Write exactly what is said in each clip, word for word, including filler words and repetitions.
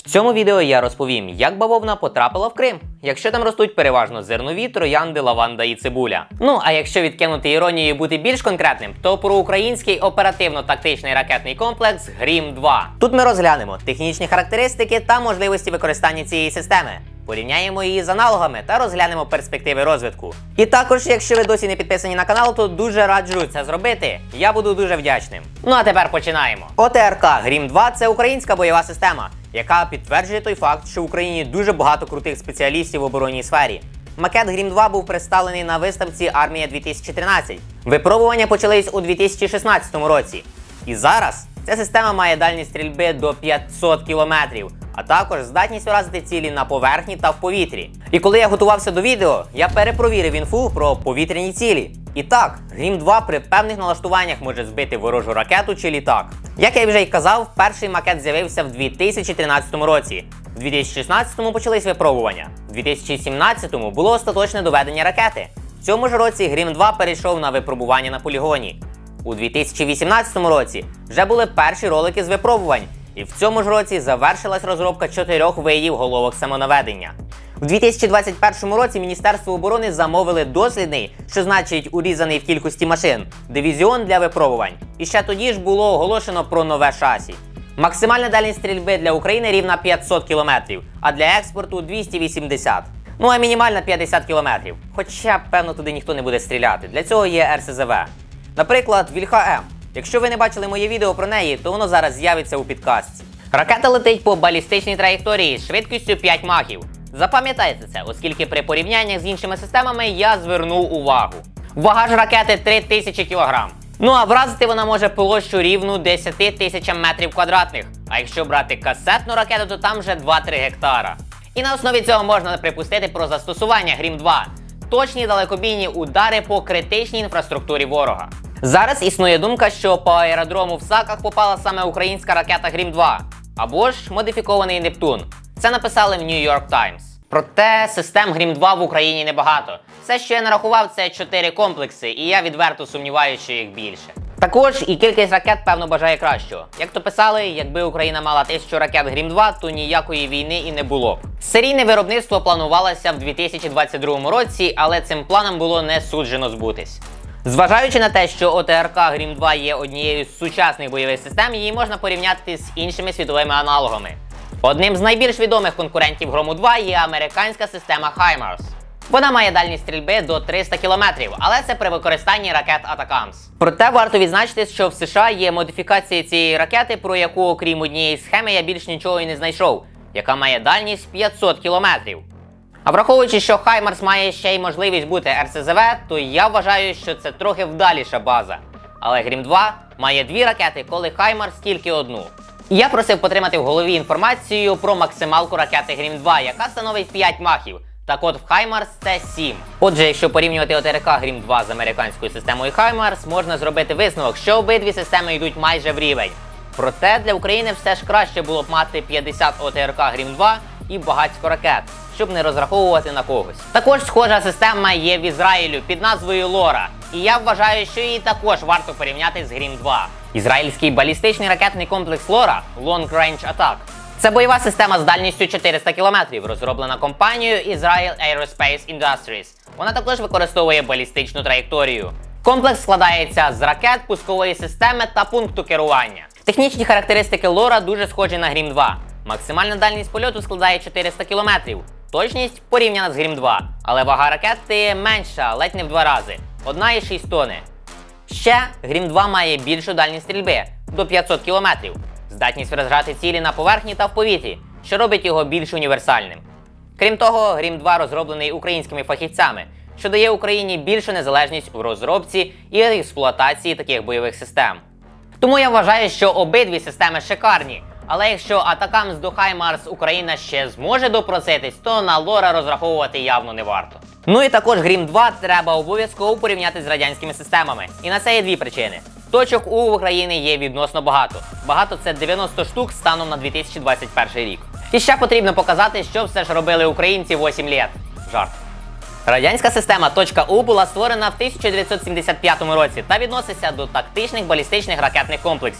В цьому відео я розповім, як бавовна потрапила в Крим, якщо там ростуть переважно зернові, троянди, лаванда і цибуля. Ну, а якщо відкинути іронію і бути більш конкретним, то про український оперативно-тактичний ракетний комплекс Грім два. Тут ми розглянемо технічні характеристики та можливості використання цієї системи. Порівняємо її з аналогами та розглянемо перспективи розвитку. І також, якщо ви досі не підписані на канал, то дуже раджу це зробити. Я буду дуже вдячним. Ну а тепер починаємо. ОТРК Грім два – це українська бойова система, яка підтверджує той факт, що в Україні дуже багато крутих спеціалістів в оборонній сфері. Макет Грім два був представлений на виставці Армія дві тисячі тринадцять. Випробування почались у дві тисячі шістнадцятому році. І зараз ця система має дальність стрільби до п'ятсот кілометрів, а також здатність вразити цілі на поверхні та в повітрі. І коли я готувався до відео, я перепровірив інфу про повітряні цілі. І так, Грім два при певних налаштуваннях може збити ворожу ракету чи літак. Як я вже й казав, перший макет з'явився в дві тисячі тринадцятому році. В дві тисячі шістнадцятому почались випробування. В дві тисячі сімнадцятому було остаточне доведення ракети. В цьому ж році Грім два перейшов на випробування на полігоні. У дві тисячі вісімнадцятому році вже були перші ролики з випробувань. І в цьому ж році завершилась розробка чотирьох видів головок самонаведення. У дві тисячі двадцять першому році Міністерство оборони замовили дослідний, що значить урізаний в кількості машин, дивізіон для випробувань. І ще тоді ж було оголошено про нове шасі. Максимальна дальність стрільби для України рівна п'ятсот кілометрів, а для експорту двісті вісімдесят. Ну а мінімальна п'ятдесят кілометрів. Хоча, певно, туди ніхто не буде стріляти. Для цього є ер ес зет ве. Наприклад, Вільха М. Якщо ви не бачили моє відео про неї, то воно зараз з'явиться у підкастці. Ракета летить по балістичній траєкторії з швидкістю п'ять махів. Запам'ятайте це, оскільки при порівняннях з іншими системами я звернув увагу. Вага ж ракети три тисячі кілограм. Ну а вразити вона може площу рівну десяти тисячам метрів квадратних. А якщо брати касетну ракету, то там вже два-три гектара. І на основі цього можна припустити про застосування Грім два. Точні далекобійні удари по критичній інфраструктурі ворога. Зараз існує думка, що по аеродрому в Саках попала саме українська ракета Грім два. Або ж модифікований Нептун. Це написали в Нью Йорк Таймс. Проте систем Грім два в Україні небагато. Все, що я нарахував, це чотири комплекси, і я відверто сумніваюся, що їх більше. Також і кількість ракет, певно, бажає кращого. Як то писали, якби Україна мала тисячу ракет Грім два, то ніякої війни і не було б. Серійне виробництво планувалося в дві тисячі двадцять другому році, але цим планам було не суджено збутись. Зважаючи на те, що ОТРК Грім два є однією з сучасних бойових систем, її можна порівняти з іншими світовими аналогами. Одним з найбільш відомих конкурентів Грому два є американська система Хаймарс. Вона має дальність стрільби до триста кілометрів, але це при використанні ракет Атакамс. Проте варто відзначити, що в США є модифікація цієї ракети, про яку, окрім однієї схеми, я більш нічого і не знайшов, яка має дальність п'ятсот кілометрів. А враховуючи, що Хаймарс має ще й можливість бути ер ес зет ве, то я вважаю, що це трохи вдаліша база. Але Грім два має дві ракети, коли Хаймарс тільки одну. І я просив потримати в голові інформацію про максималку ракети Грім два, яка становить п'ять махів. Так от в Хаймарс це сім. Отже, якщо порівнювати ОТРК Грім два з американською системою Хаймарс, можна зробити висновок, що обидві системи йдуть майже в рівень. Проте для України все ж краще було б мати п'ятдесят ОТРК Грім два і багатько ракет, щоб не розраховувати на когось. Також схожа система є в Ізраїлю під назвою Лора. І я вважаю, що її також варто порівняти з Грім два. Ізраїльський балістичний ракетний комплекс Лора Long Range Attack. Це бойова система з дальністю чотириста кілометрів, розроблена компанією Israel Aerospace Industries. Вона також використовує балістичну траєкторію. Комплекс складається з ракет, пускової системи та пункту керування. Технічні характеристики Лора дуже схожі на Грім два. Максимальна дальність польоту складає чотириста кілометрів. Точність порівняна з Грім два, але вага ракети менша, ледь не в два рази – одна цілих шість тони. Ще Грім два має більшу дальність стрільби – до п'ятсот кілометрів. Здатність вражати цілі на поверхні та в повітрі, що робить його більш універсальним. Крім того, Грім два розроблений українськими фахівцями, що дає Україні більшу незалежність у розробці і експлуатації таких бойових систем. Тому я вважаю, що обидві системи шикарні, але якщо Атакамс до Хаймарс Україна ще зможе допроситись, то на Лора розраховувати явно не варто. Ну і також Грім два треба обов'язково порівняти з радянськими системами. І на це є дві причини. Точок У в Україні є відносно багато. Багато – це дев'яносто штук станом на дві тисячі двадцять перший рік. І ще потрібно показати, що все ж робили українці вісім літ. Жарт. Радянська система точка У була створена в тисяча дев'ятсот сімдесят п'ятому році та відноситься до тактичних балістичних ракетних комплексів.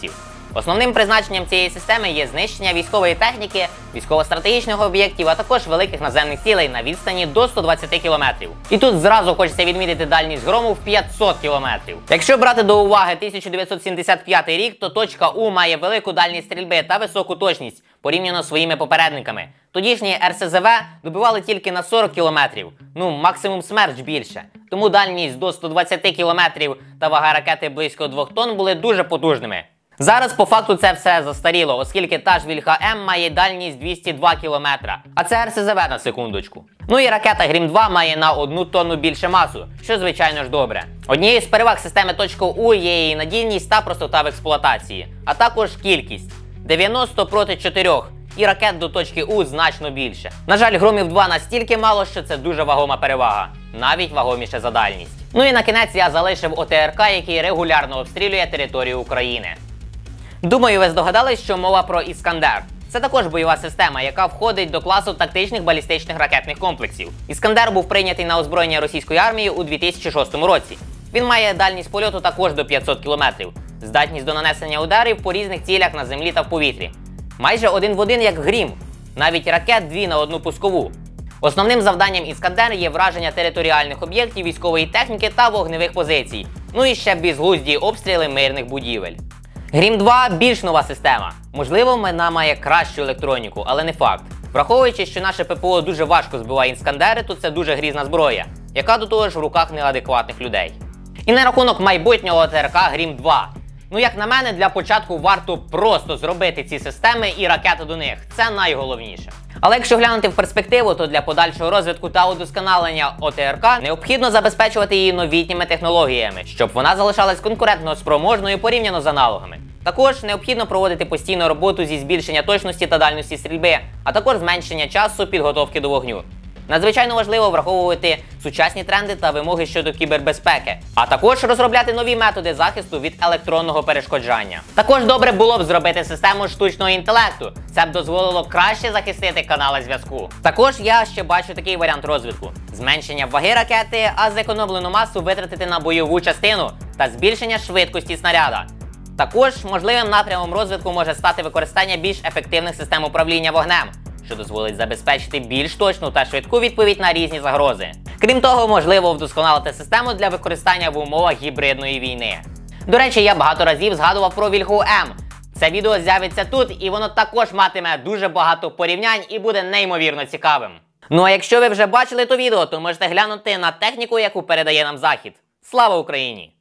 Основним призначенням цієї системи є знищення військової техніки, військово-стратегічних об'єктів, а також великих наземних цілей на відстані до ста двадцяти кілометрів. І тут зразу хочеться відмітити дальність грому в п'ятсот кілометрів. Якщо брати до уваги тисяча дев'ятсот сімдесят п'ятий рік, то точка У має велику дальність стрільби та високу точність порівняно з своїми попередниками. Тодішні ер ес зет ве добивали тільки на сорок кілометрів, ну максимум Смерч більше. Тому дальність до ста двадцяти кілометрів та вага ракети близько двох тонн були дуже потужними. Зараз по факту це все застаріло, оскільки та ж Вільха-М має дальність двісті два кілометри, а це ер ес зет ве на секундочку. Ну і ракета Грім два має на одну тонну більше масу, що звичайно ж добре. Однією з переваг системи .У є її надійність та простота в експлуатації, а також кількість – дев'яносто проти чотирьох. І ракет до точки У значно більше. На жаль, Громів два настільки мало, що це дуже вагома перевага. Навіть вагоміше за дальність. Ну і на кінець я залишив о те ер ка, який регулярно обстрілює територію України. Думаю, ви здогадались, що мова про Іскандер. Це також бойова система, яка входить до класу тактичних балістичних ракетних комплексів. Іскандер був прийнятий на озброєння російської армії у дві тисячі шостому році. Він має дальність польоту також до п'ятсот кілометрів, здатність до нанесення ударів по різних цілях на землі та в повітрі. Майже один в один як Грім, навіть ракет дві на одну пускову. Основним завданням Іскандер є враження територіальних об'єктів, військової техніки та вогневих позицій. Ну і ще безглузді обстріли мирних будівель. Грім два більш нова система. Можливо, вона має кращу електроніку, але не факт. Враховуючи, що наше ППО дуже важко збиває Іскандери, то це дуже грізна зброя, яка до того ж в руках неадекватних людей. І на рахунок майбутнього о те ер ка Грім два. Ну, як на мене, для початку варто просто зробити ці системи і ракети до них. Це найголовніше. Але якщо глянути в перспективу, то для подальшого розвитку та удосконалення о те ер ка необхідно забезпечувати її новітніми технологіями, щоб вона залишалась конкурентно спроможною порівняно з аналогами. Також необхідно проводити постійну роботу зі збільшення точності та дальності стрільби, а також зменшення часу підготовки до вогню. Надзвичайно важливо враховувати сучасні тренди та вимоги щодо кібербезпеки, а також розробляти нові методи захисту від електронного перешкоджання. Також добре було б зробити систему штучного інтелекту. Це б дозволило краще захистити канали зв'язку. Також я ще бачу такий варіант розвитку: зменшення ваги ракети, а зекономлену масу витратити на бойову частину та збільшення швидкості снаряда. Також можливим напрямом розвитку може стати використання більш ефективних систем управління вогнем, що дозволить забезпечити більш точну та швидку відповідь на різні загрози. Крім того, можливо вдосконалити систему для використання в умовах гібридної війни. До речі, я багато разів згадував про Вільху-М. Це відео з'явиться тут, і воно також матиме дуже багато порівнянь і буде неймовірно цікавим. Ну а якщо ви вже бачили то відео, то можете глянути на техніку, яку передає нам Захід. Слава Україні!